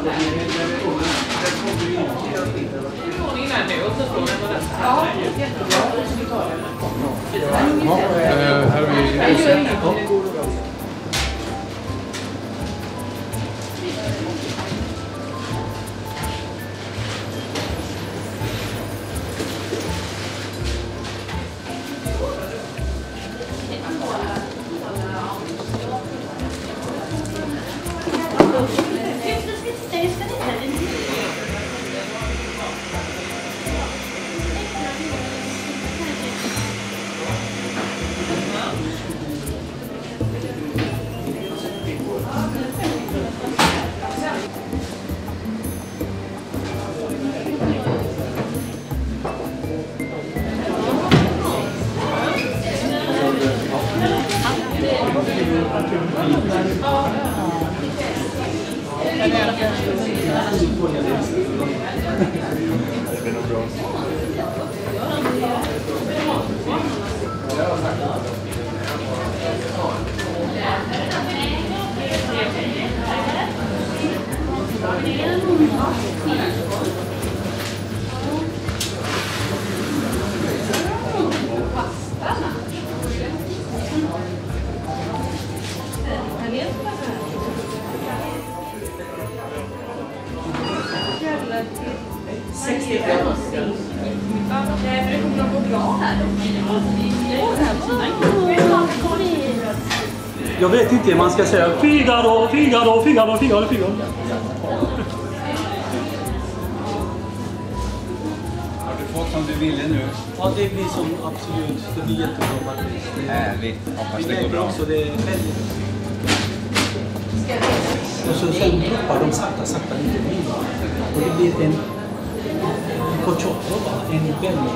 Ja, jättebra. Här har vi... Jag vet inte, man ska säga Figaro, Figaro, Figaro, Figaro, Figaro. Har du fått som du ville nu? Ja, det blir som absolut. Det blir jättebra faktiskt. Härligt. Hoppas det går bra. Också, det är väldigt... Och så sen droppar de sakta lite mer. Och det blir en cochotto, en bello.